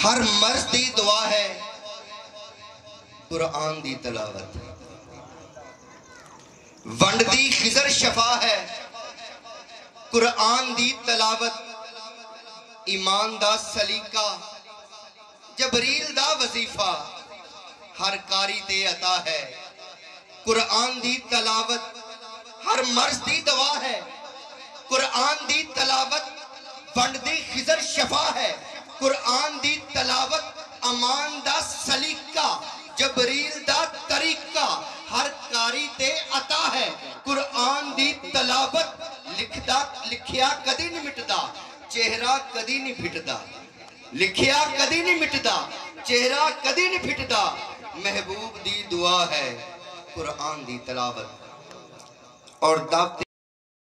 हर मर्ज दी दुआ है कुरान दी तलावत, वंड दी खिजर शफा है कुरान दी तलावत, ईमान दा सलीका जबरील दा वजीफा हर कारी ते अता है कुरान दी तलावत, हर मर्ज दी दवा है कुरान दी तलावत, वंड दी खिजर शफा है कुरान दी तलावत, अमान दा सलीका जबरील दा तरीका हर कारी ते अता है कुरान दी तलावत, लिखदा लिखिया कदी नहीं मिटदा चेहरा कदी नहीं फिटदा, लिखिया कदी नहीं मिटदा चेहरा कदी नहीं फिटदा, महबूब दी दुआ है कुरान दी तलावत। और दावते